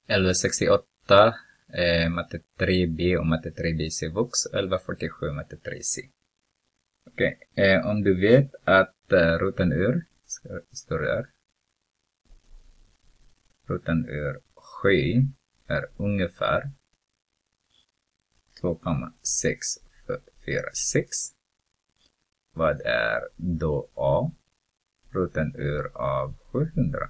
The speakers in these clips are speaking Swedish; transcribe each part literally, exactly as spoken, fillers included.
elva sextioåtta eh, matte tre B och matte tre B C Vux. elva fyrtiosju matte tre C. Okej, okay. eh, om du vet att eh, roten ur, ska, står där. Roten ur sju är ungefär två komma sex fyra sex. Vad är då A? Roten ur av sjuhundra.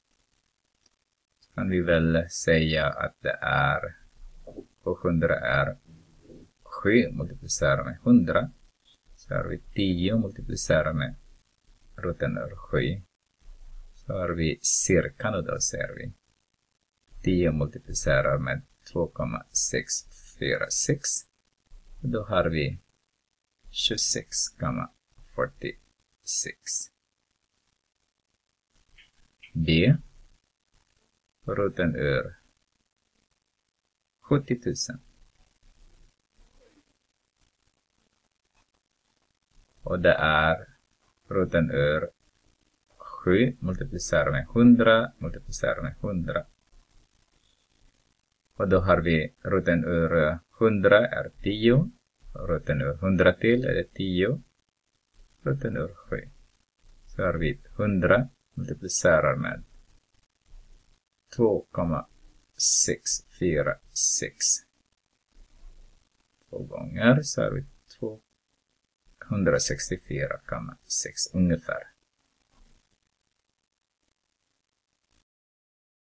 Så kan vi väl säga att det är sjuhundra är sju multiplicerat med hundra. Så har vi tio multiplicerat med roten ur sju. Så har vi cirka, och då ser vi tio multiplicerat med två komma sex fyra sex. Och då har vi tjugosex komma fyrtiosex. B. Roten ur sjuttio tusen. Och det är roten ur sju multiplicerat med hundra multiplicerat med hundra. Och då har vi roten ur hundra är tio. Roten ur hundra till är det tio. Roten ur sju. Så har vi hundra multiplicerar med två komma sex fyra sex. Två gånger så har vi tvåhundrasextiofyra komma sex ungefär.